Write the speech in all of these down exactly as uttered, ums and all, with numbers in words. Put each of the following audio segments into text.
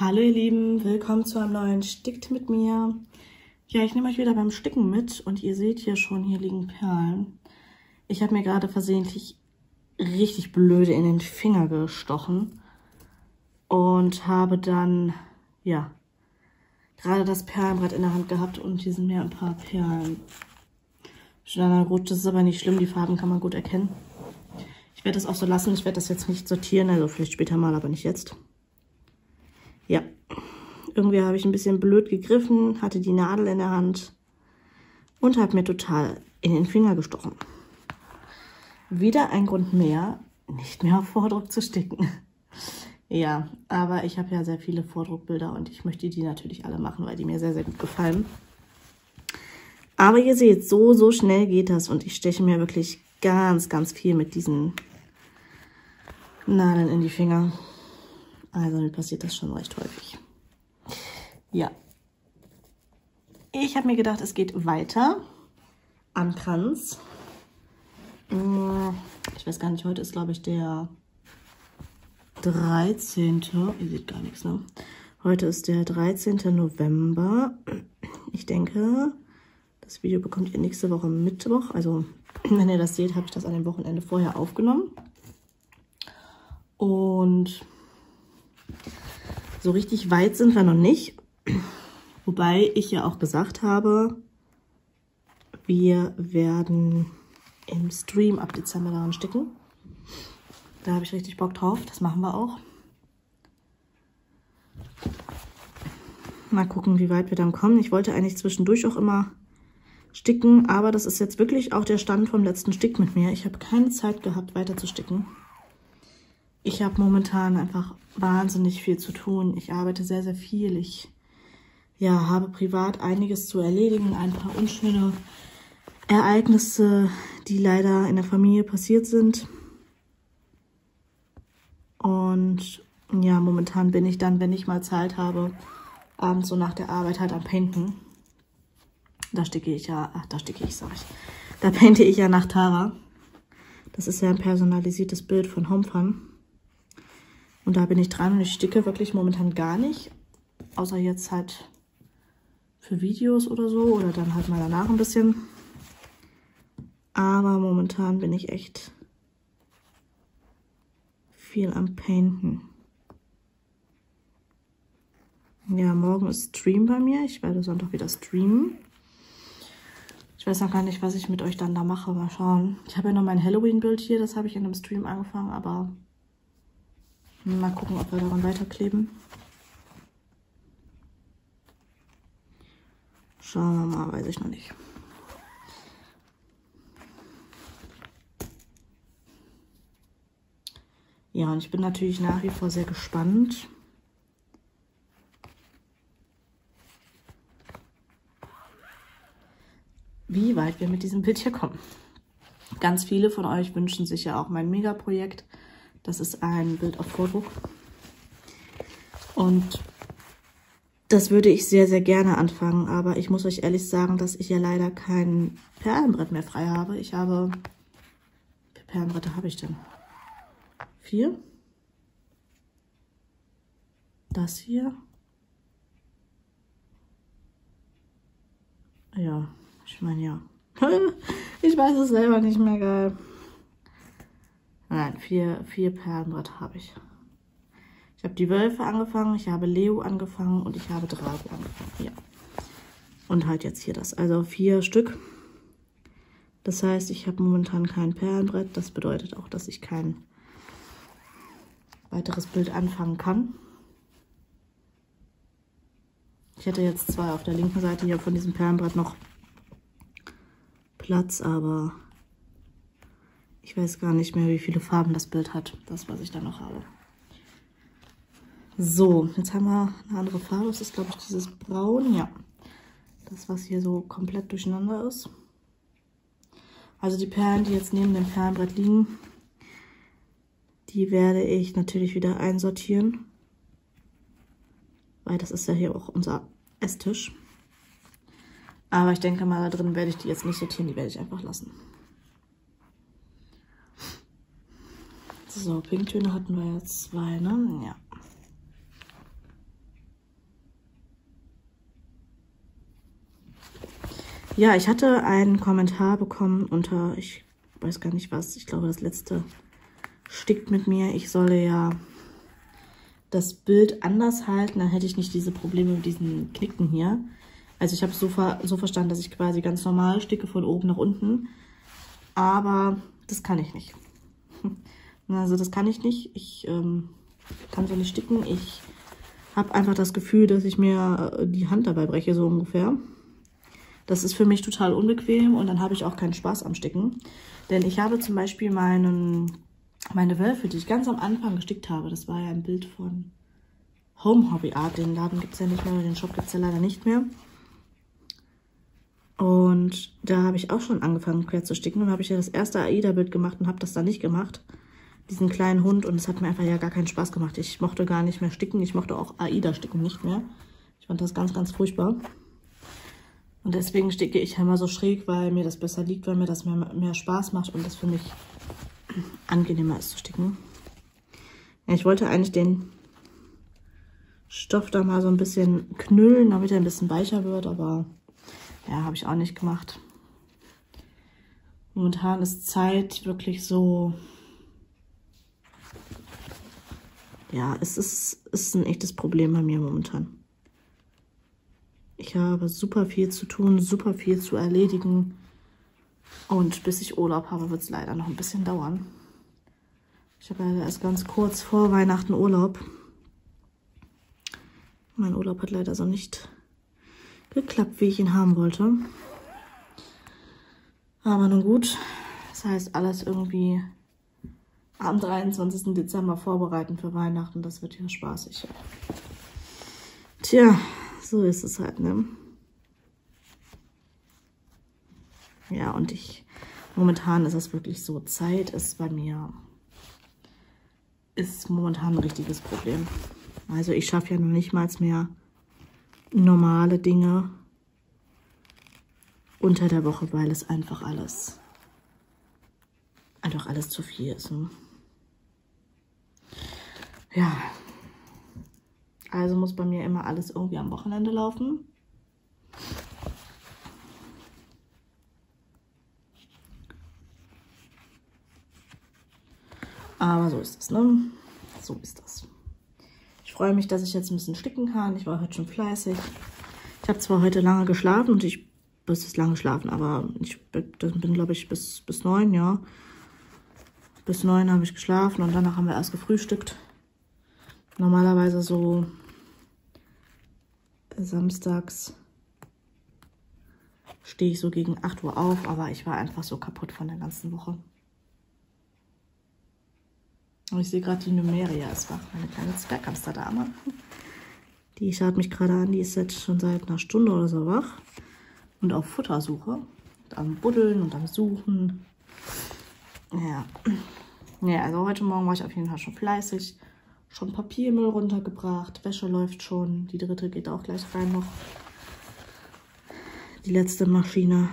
Hallo ihr Lieben, willkommen zu einem neuen Stickt mit mir. Ja, ich nehme euch wieder beim Sticken mit und ihr seht hier schon, hier liegen Perlen. Ich habe mir gerade versehentlich richtig blöde in den Finger gestochen und habe dann, ja, gerade das Perlenbrett in der Hand gehabt und hier sind mir ein paar Perlen schneller gerutscht. Das ist aber nicht schlimm, die Farben kann man gut erkennen. Ich werde das auch so lassen, ich werde das jetzt nicht sortieren, also vielleicht später mal, aber nicht jetzt. Ja, irgendwie habe ich ein bisschen blöd gegriffen, hatte die Nadel in der Hand und habe mir total in den Finger gestochen. Wieder ein Grund mehr, nicht mehr auf Vordruck zu sticken. Ja, aber ich habe ja sehr viele Vordruckbilder und ich möchte die natürlich alle machen, weil die mir sehr, sehr gut gefallen. Aber ihr seht, so, so schnell geht das und ich steche mir wirklich ganz, ganz viel mit diesen Nadeln in die Finger. Also mir passiert das schon recht häufig. Ja. Ich habe mir gedacht, es geht weiter am Kranz. Ich weiß gar nicht, heute ist glaube ich der dreizehnte Ihr seht gar nichts, ne? Heute ist der dreizehnte November. Ich denke, das Video bekommt ihr nächste Woche Mittwoch. Also wenn ihr das seht, habe ich das an dem Wochenende vorher aufgenommen. Und so richtig weit sind wir noch nicht, wobei ich ja auch gesagt habe, wir werden im Stream ab Dezember daran sticken. Da habe ich richtig Bock drauf, das machen wir auch. Mal gucken, wie weit wir dann kommen. Ich wollte eigentlich zwischendurch auch immer sticken, aber das ist jetzt wirklich auch der Stand vom letzten Stick mit mir. Ich habe keine Zeit gehabt, weiter zu sticken. Ich habe momentan einfach wahnsinnig viel zu tun. Ich arbeite sehr, sehr viel. Ich ja, habe privat einiges zu erledigen. Ein paar unschöne Ereignisse, die leider in der Familie passiert sind. Und ja, momentan bin ich dann, wenn ich mal Zeit habe, abends so nach der Arbeit halt am Painten. Da sticke ich ja, ach, da sticke ich, sag ich. Da painte ich ja nach Tara. Das ist ja ein personalisiertes Bild von Homefun. Und da bin ich dran und ich sticke wirklich momentan gar nicht. Außer jetzt halt für Videos oder so. Oder dann halt mal danach ein bisschen. Aber momentan bin ich echt viel am Painten. Ja, morgen ist Stream bei mir. Ich werde Sonntag wieder streamen. Ich weiß noch gar nicht, was ich mit euch dann da mache. Mal schauen. Ich habe ja noch mein Halloween-Bild hier. Das habe ich in einem Stream angefangen, aber mal gucken, ob wir daran weiterkleben. Schauen wir mal, weiß ich noch nicht. Ja, und ich bin natürlich nach wie vor sehr gespannt, wie weit wir mit diesem Bild hier kommen. Ganz viele von euch wünschen sich ja auch mein Megaprojekt. Das ist ein Bild auf Vordruck. Und das würde ich sehr, sehr gerne anfangen. Aber ich muss euch ehrlich sagen, dass ich ja leider kein Perlenbrett mehr frei habe. Ich habe... Wie viele Perlenbretter habe ich denn? Vier. Das hier. Ja, ich meine ja. Ich weiß es selber nicht mehr, geil. Nein, vier, vier Perlenbretter habe ich. Ich habe die Wölfe angefangen, ich habe Leo angefangen und ich habe Drago angefangen. Ja. Und halt jetzt hier das. Also vier Stück. Das heißt, ich habe momentan kein Perlenbrett. Das bedeutet auch, dass ich kein weiteres Bild anfangen kann. Ich hätte jetzt zwar auf der linken Seite hier von diesem Perlenbrett noch Platz, aber ich weiß gar nicht mehr, wie viele Farben das Bild hat. Das, was ich da noch habe. So, jetzt haben wir eine andere Farbe. Das ist, glaube ich, dieses Braun. Ja, das, was hier so komplett durcheinander ist. Also die Perlen, die jetzt neben dem Perlenbrett liegen, die werde ich natürlich wieder einsortieren. Weil das ist ja hier auch unser Esstisch. Aber ich denke mal, da drin werde ich die jetzt nicht sortieren. Die werde ich einfach lassen. So, Pinktöne hatten wir jetzt zwei, ne? Ja. Ja, ich hatte einen Kommentar bekommen unter, ich weiß gar nicht was, ich glaube das letzte Stickt mit mir. Ich solle ja das Bild anders halten, dann hätte ich nicht diese Probleme mit diesen Knicken hier. Also ich habe es so, ver so verstanden, dass ich quasi ganz normal sticke von oben nach unten. Aber das kann ich nicht. Also das kann ich nicht. Ich ähm, kann so nicht sticken. Ich habe einfach das Gefühl, dass ich mir die Hand dabei breche, so ungefähr. Das ist für mich total unbequem und dann habe ich auch keinen Spaß am Sticken. Denn ich habe zum Beispiel meinen, meine Wölfe, die ich ganz am Anfang gestickt habe, das war ja ein Bild von Home Hobby Art. Den Laden gibt es ja nicht mehr, den Shop gibt es ja leider nicht mehr. Und da habe ich auch schon angefangen quer zu sticken und habe ich ja das erste AIDA-Bild gemacht und habe das dann nicht gemacht. Diesen kleinen Hund, und es hat mir einfach ja gar keinen Spaß gemacht. Ich mochte gar nicht mehr sticken, ich mochte auch AIDA-Sticken nicht mehr. Ich fand das ganz, ganz furchtbar. Und deswegen sticke ich immer so schräg, weil mir das besser liegt, weil mir das mehr, mehr Spaß macht und das für mich angenehmer ist zu sticken. Ja, ich wollte eigentlich den Stoff da mal so ein bisschen knüllen, damit er ein bisschen weicher wird, aber ja, habe ich auch nicht gemacht. Momentan ist Zeit wirklich so, ja, es ist, es ist ein echtes Problem bei mir momentan. Ich habe super viel zu tun, super viel zu erledigen. Und bis ich Urlaub habe, wird es leider noch ein bisschen dauern. Ich habe leider erst ganz kurz vor Weihnachten Urlaub. Mein Urlaub hat leider so nicht geklappt, wie ich ihn haben wollte. Aber nun gut, das heißt, alles irgendwie am dreiundzwanzigsten Dezember vorbereiten für Weihnachten. Das wird ja spaßig. Tja, so ist es halt, ne? Ja, und ich, momentan ist es wirklich so, Zeit ist bei mir, ist momentan ein richtiges Problem. Also ich schaffe ja noch nicht mal mehr normale Dinge unter der Woche, weil es einfach alles, einfach alles zu viel ist. Ne? Ja, also muss bei mir immer alles irgendwie am Wochenende laufen. Aber so ist es, ne? So ist das. Ich freue mich, dass ich jetzt ein bisschen sticken kann. Ich war heute schon fleißig. Ich habe zwar heute lange geschlafen und ich, das ist lange geschlafen, aber ich bin, glaube ich, bis, bis neun, ja. Bis neun habe ich geschlafen und danach haben wir erst gefrühstückt. Normalerweise so samstags stehe ich so gegen acht Uhr auf, aber ich war einfach so kaputt von der ganzen Woche. Und ich sehe gerade, die Numeria ist wach, meine kleine Zwerghamsterdame. Die schaut mich gerade an, die ist jetzt schon seit einer Stunde oder so wach und auf Futtersuche. Und am Buddeln und am Suchen. Ja. Ja, also heute Morgen war ich auf jeden Fall schon fleißig. Schon Papiermüll runtergebracht, Wäsche läuft schon. Die dritte geht auch gleich rein noch. Die letzte Maschine.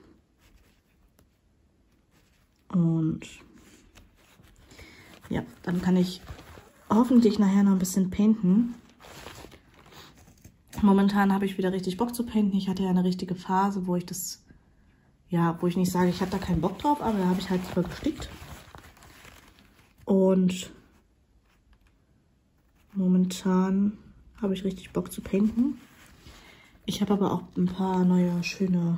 Und ja, dann kann ich hoffentlich nachher noch ein bisschen painten. Momentan habe ich wieder richtig Bock zu painten. Ich hatte ja eine richtige Phase, wo ich das, ja, wo ich nicht sage, ich habe da keinen Bock drauf, aber da habe ich halt voll gestickt. Und momentan habe ich richtig Bock zu painten. Ich habe aber auch ein paar neue, schöne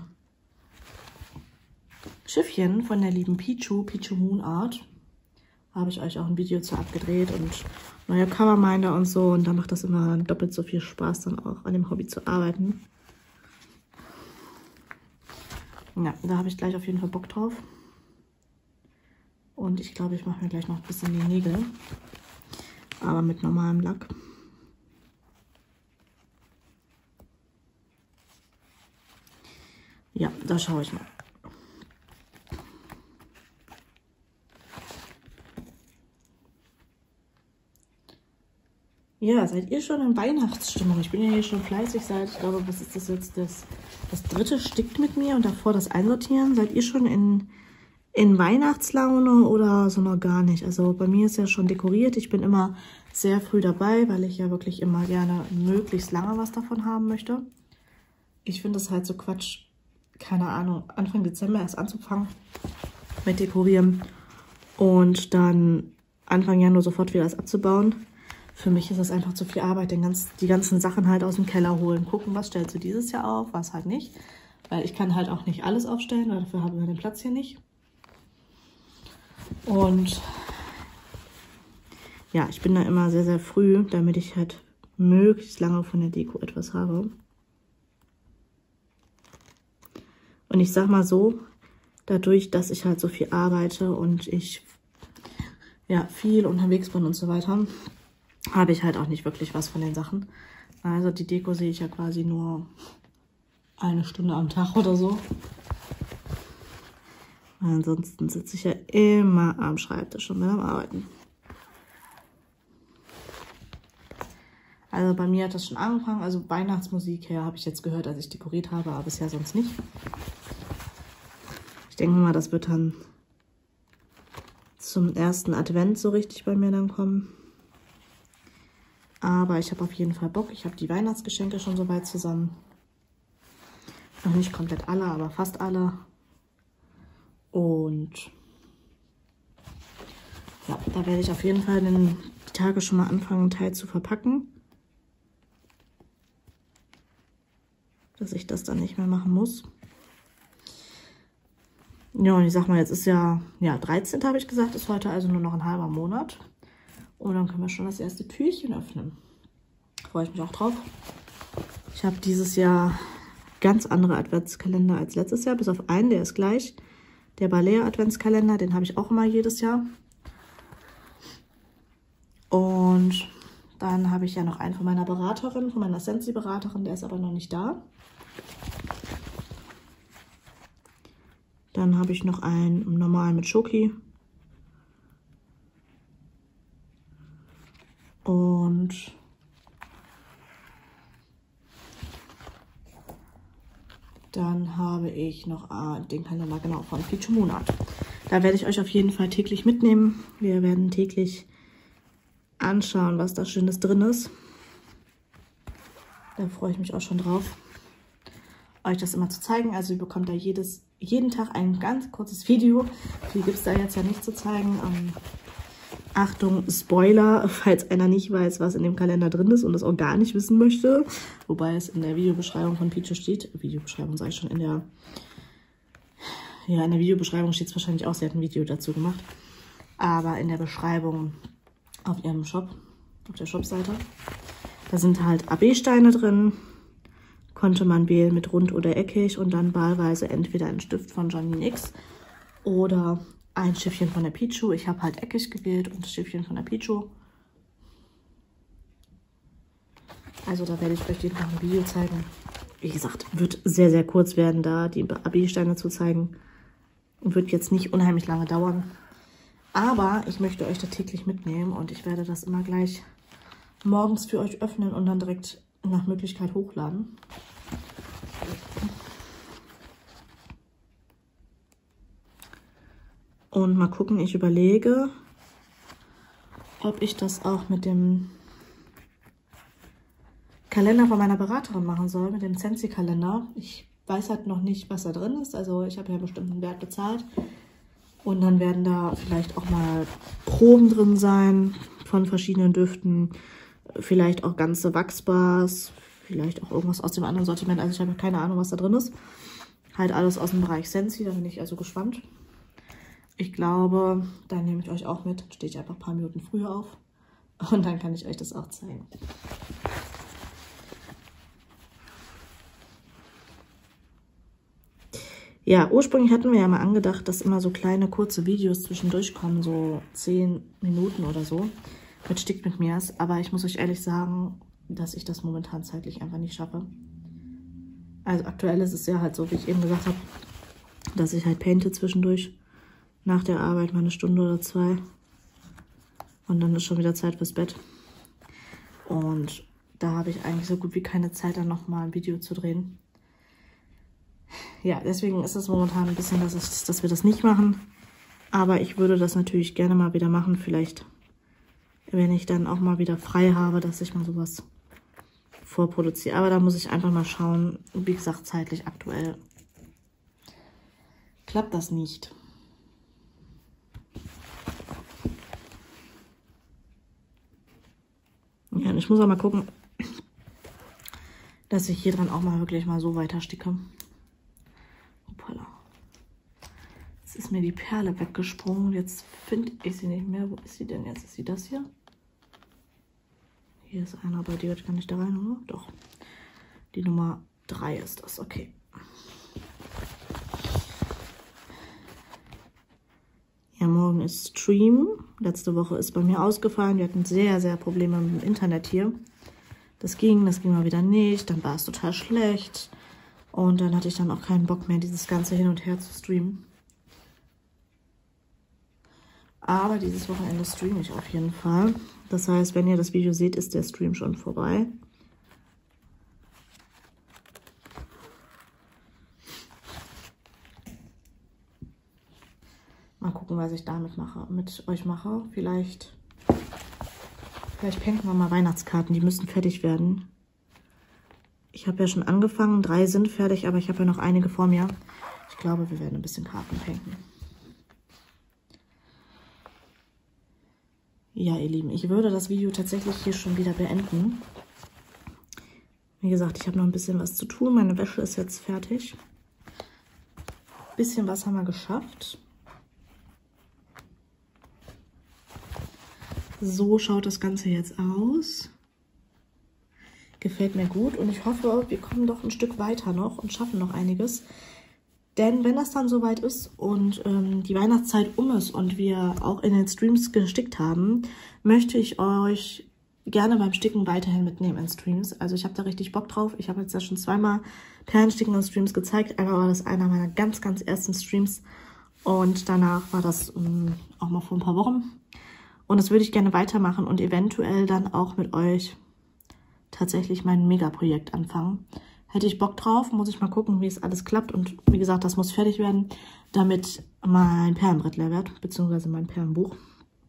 Schiffchen von der lieben Pichu, Pichu Moon Art. Habe ich euch auch ein Video zu abgedreht und neue Coverminder und so. Und da macht das immer doppelt so viel Spaß, dann auch an dem Hobby zu arbeiten. Ja, da habe ich gleich auf jeden Fall Bock drauf. Und ich glaube, ich mache mir gleich noch ein bisschen die Nägel. Aber mit normalem Lack. Ja, da schaue ich mal. Ja, seid ihr schon in Weihnachtsstimmung? Ich bin ja hier schon fleißig seit, ich glaube, was ist das jetzt, das, das dritte Stickt mit mir und davor das Einsortieren. Seid ihr schon in, in Weihnachtslaune oder so noch gar nicht? Also bei mir ist ja schon dekoriert. Ich bin immer sehr früh dabei, weil ich ja wirklich immer gerne möglichst lange was davon haben möchte. Ich finde es halt so Quatsch, keine Ahnung, Anfang Dezember erst anzufangen mit Dekorieren und dann Anfang Januar sofort wieder das abzubauen. Für mich ist das einfach zu viel Arbeit, den ganz, die ganzen Sachen halt aus dem Keller holen, gucken, was stellst du dieses Jahr auf, was halt nicht. Weil ich kann halt auch nicht alles aufstellen, weil dafür haben wir den Platz hier nicht. Und ja, ich bin da immer sehr, sehr früh, damit ich halt möglichst lange von der Deko etwas habe. Und ich sag mal so, dadurch, dass ich halt so viel arbeite und ich ja viel unterwegs bin und so weiter, habe ich halt auch nicht wirklich was von den Sachen. Also die Deko sehe ich ja quasi nur eine Stunde am Tag oder so. Ansonsten sitze ich ja immer am Schreibtisch und bin am Arbeiten. Also bei mir hat das schon angefangen. Also Weihnachtsmusik her habe ich jetzt gehört, als ich dekoriert habe, aber bisher sonst nicht. Ich denke mal, das wird dann zum ersten Advent so richtig bei mir dann kommen. Aber ich habe auf jeden Fall Bock. Ich habe die Weihnachtsgeschenke schon soweit zusammen. Noch nicht komplett alle, aber fast alle. Und ja, da werde ich auf jeden Fall in die Tage schon mal anfangen, einen Teil zu verpacken. Dass ich das dann nicht mehr machen muss. Ja, und ich sag mal, jetzt ist ja, ja, dreizehnten habe ich gesagt, ist heute also nur noch ein halber Monat. Und dann können wir schon das erste Türchen öffnen. Freue ich mich auch drauf. Ich habe dieses Jahr ganz andere Adventskalender als letztes Jahr, bis auf einen, der ist gleich. Der Balea Adventskalender, den habe ich auch immer jedes Jahr. Und dann habe ich ja noch einen von meiner Beraterin, von meiner Scentsy-Beraterin, der ist aber noch nicht da. Dann habe ich noch einen normal mit Schoki. Und dann habe ich noch äh, den Kalender genau von Peach Moon Art. Da werde ich euch auf jeden Fall täglich mitnehmen. Wir werden täglich anschauen, was da Schönes drin ist. Da freue ich mich auch schon drauf, euch das immer zu zeigen. Also ihr bekommt da jedes, jeden Tag ein ganz kurzes Video. Viel gibt es da jetzt ja nicht zu zeigen. Ähm, Achtung, Spoiler, falls einer nicht weiß, was in dem Kalender drin ist und das auch gar nicht wissen möchte. Wobei es in der Videobeschreibung von Peach steht. Videobeschreibung sage ich schon, in der, ja, in der Videobeschreibung steht es wahrscheinlich auch, sie hat ein Video dazu gemacht. Aber in der Beschreibung auf ihrem Shop, auf der Shopseite, da sind halt A B-Steine drin. Konnte man wählen mit rund oder eckig und dann wahlweise entweder ein Stift von Janine X oder ein Schiffchen von der Pichu. Ich habe halt eckig gewählt und das Schiffchen von der Pichu. Also da werde ich euch jeden Tag ein Video zeigen. Wie gesagt, wird sehr, sehr kurz werden, da die A B-Steine zu zeigen. Wird jetzt nicht unheimlich lange dauern. Aber ich möchte euch da täglich mitnehmen und ich werde das immer gleich morgens für euch öffnen und dann direkt nach Möglichkeit hochladen. Und mal gucken, ich überlege, ob ich das auch mit dem Kalender von meiner Beraterin machen soll, mit dem Scentsy-Kalender. Ich weiß halt noch nicht, was da drin ist. Also ich habe ja bestimmt einen Wert bezahlt. Und dann werden da vielleicht auch mal Proben drin sein von verschiedenen Düften. Vielleicht auch ganze Wachsbars, vielleicht auch irgendwas aus dem anderen Sortiment. Also ich habe keine Ahnung, was da drin ist. Halt alles aus dem Bereich Scentsy, da bin ich also gespannt. Ich glaube, da nehme ich euch auch mit. Dann stehe ich einfach ein paar Minuten früher auf. Und dann kann ich euch das auch zeigen. Ja, ursprünglich hatten wir ja mal angedacht, dass immer so kleine, kurze Videos zwischendurch kommen. So zehn Minuten oder so. Mit Stickt mit mir. Aber ich muss euch ehrlich sagen, dass ich das momentan zeitlich einfach nicht schaffe. Also aktuell ist es ja halt so, wie ich eben gesagt habe, dass ich halt painte zwischendurch. Nach der Arbeit mal eine Stunde oder zwei. Und dann ist schon wieder Zeit fürs Bett. Und da habe ich eigentlich so gut wie keine Zeit, dann nochmal ein Video zu drehen. Ja, deswegen ist es momentan ein bisschen, dass, ich, dass wir das nicht machen. Aber ich würde das natürlich gerne mal wieder machen. Vielleicht, wenn ich dann auch mal wieder frei habe, dass ich mal sowas vorproduziere. Aber da muss ich einfach mal schauen. Wie gesagt, zeitlich aktuell klappt das nicht. Ja, und ich muss auch mal gucken, dass ich hier dran auch mal wirklich mal so weiter sticke. Hoppala. Jetzt ist mir die Perle weggesprungen. Jetzt finde ich sie nicht mehr. Wo ist sie denn jetzt? Ist sie das hier? Hier ist einer, bei dir kann ich da rein, oder? Doch. Die Nummer drei ist das. Okay. Ja, morgen ist Stream. Letzte Woche ist bei mir ausgefallen. Wir hatten sehr, sehr Probleme mit dem Internet hier. Das ging, das ging mal wieder nicht. Dann war es total schlecht. Und dann hatte ich dann auch keinen Bock mehr, dieses ganze Hin und Her zu streamen. Aber dieses Wochenende streame ich auf jeden Fall. Das heißt, wenn ihr das Video seht, ist der Stream schon vorbei. Mal gucken, was ich damit mache, mit euch mache. Vielleicht, vielleicht painten wir mal Weihnachtskarten. Die müssen fertig werden. Ich habe ja schon angefangen. Drei sind fertig, aber ich habe ja noch einige vor mir. Ich glaube, wir werden ein bisschen Karten painten. Ja, ihr Lieben, ich würde das Video tatsächlich hier schon wieder beenden. Wie gesagt, ich habe noch ein bisschen was zu tun. Meine Wäsche ist jetzt fertig. Ein bisschen was haben wir geschafft. So schaut das Ganze jetzt aus. Gefällt mir gut und ich hoffe, wir kommen doch ein Stück weiter noch und schaffen noch einiges. Denn wenn das dann soweit ist und ähm, die Weihnachtszeit um ist und wir auch in den Streams gestickt haben, möchte ich euch gerne beim Sticken weiterhin mitnehmen in Streams. Also ich habe da richtig Bock drauf. Ich habe jetzt ja schon zweimal Perlensticken in Streams gezeigt. Einmal war das einer meiner ganz, ganz ersten Streams und danach war das ähm, auch mal vor ein paar Wochen. Und das würde ich gerne weitermachen und eventuell dann auch mit euch tatsächlich mein Megaprojekt anfangen. Hätte ich Bock drauf, muss ich mal gucken, wie es alles klappt. Und wie gesagt, das muss fertig werden, damit mein Perlenbrett leer wird, beziehungsweise mein Perlenbuch.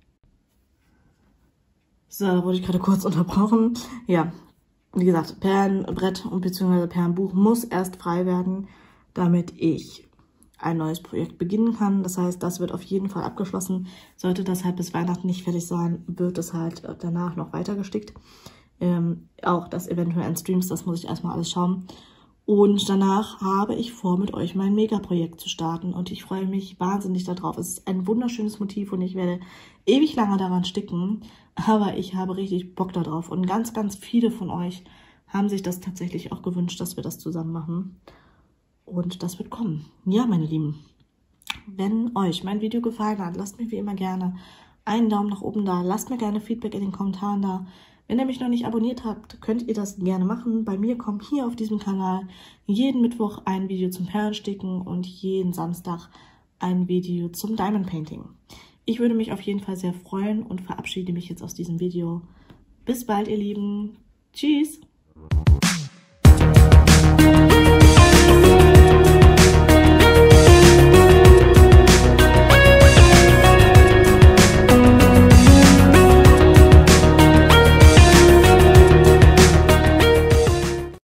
So, da wurde ich gerade kurz unterbrochen. Ja, wie gesagt, Perlenbrett und beziehungsweise Perlenbuch muss erst frei werden, damit ich ein neues Projekt beginnen kann. Das heißt, das wird auf jeden Fall abgeschlossen. Sollte das halt bis Weihnachten nicht fertig sein, wird es halt danach noch weiter gestickt. Ähm, auch das eventuell in Streams, das muss ich erstmal alles schauen. Und danach habe ich vor, mit euch mein Megaprojekt zu starten. Und ich freue mich wahnsinnig darauf. Es ist ein wunderschönes Motiv und ich werde ewig lange daran sticken. Aber ich habe richtig Bock darauf. Und ganz, ganz viele von euch haben sich das tatsächlich auch gewünscht, dass wir das zusammen machen. Und das wird kommen. Ja, meine Lieben, wenn euch mein Video gefallen hat, lasst mir wie immer gerne einen Daumen nach oben da. Lasst mir gerne Feedback in den Kommentaren da. Wenn ihr mich noch nicht abonniert habt, könnt ihr das gerne machen. Bei mir kommt hier auf diesem Kanal jeden Mittwoch ein Video zum Perlensticken und jeden Samstag ein Video zum Diamond Painting. Ich würde mich auf jeden Fall sehr freuen und verabschiede mich jetzt aus diesem Video. Bis bald, ihr Lieben. Tschüss!